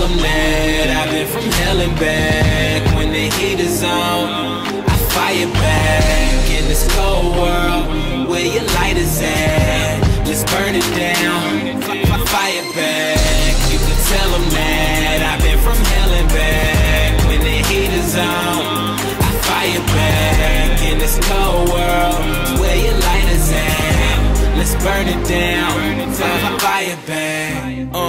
them that I've been from hell and back. When the heat is on, I fire back. In this cold world, where your light is at, let's burn it down, fire back. You can tell them that I've been from hell and back. When the heat is on, I fire back. In this cold world, where your light is at, let's burn it down, fire back.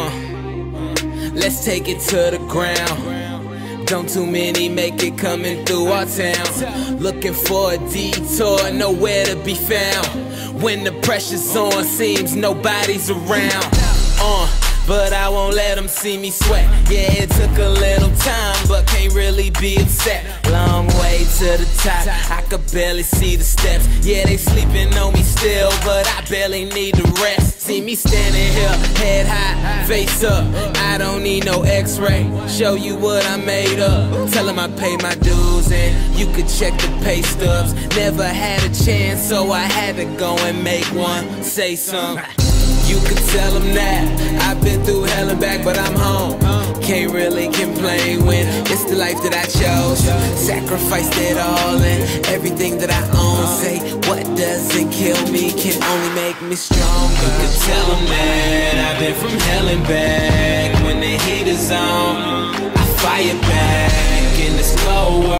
Let's take it to the ground. Don't too many make it coming through our town. Looking for a detour, nowhere to be found. When the pressure's on, seems nobody's around. But I won't let them see me sweat. Yeah, it took a little time, but can't really be upset. Long way to the top, I could barely see the steps. Yeah, they sleeping on me still, but I barely need the rest. See me standing here, head high, face up. I don't need no x-ray, show you what I made up. Tell them I paid my dues and you could check the pay stubs. Never had a chance, so I had to go and make one. Say something. You could tell them that I've been through hell and back, but I'm home. Can't really complain when it's the life that I chose. Sacrificed it all and everything that I own. Say what doesn't kill me can only make me stronger. You could tell them that I've been from hell and back. When the heat is on, I fire back in this cold world.